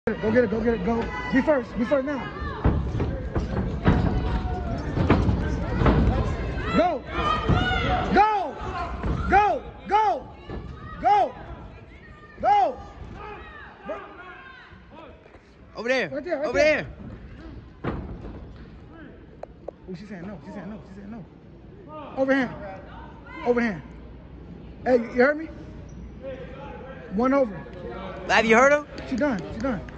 Go get it, go get it, go. Be first now. Go! Go! Go! Go! Go! Go! Over there. Right there, right Over there. there. Oh, she's saying no. She's saying no. She's saying no. Overhand. Overhand. Hey, you heard me? One over. Have you heard him? She done. She done.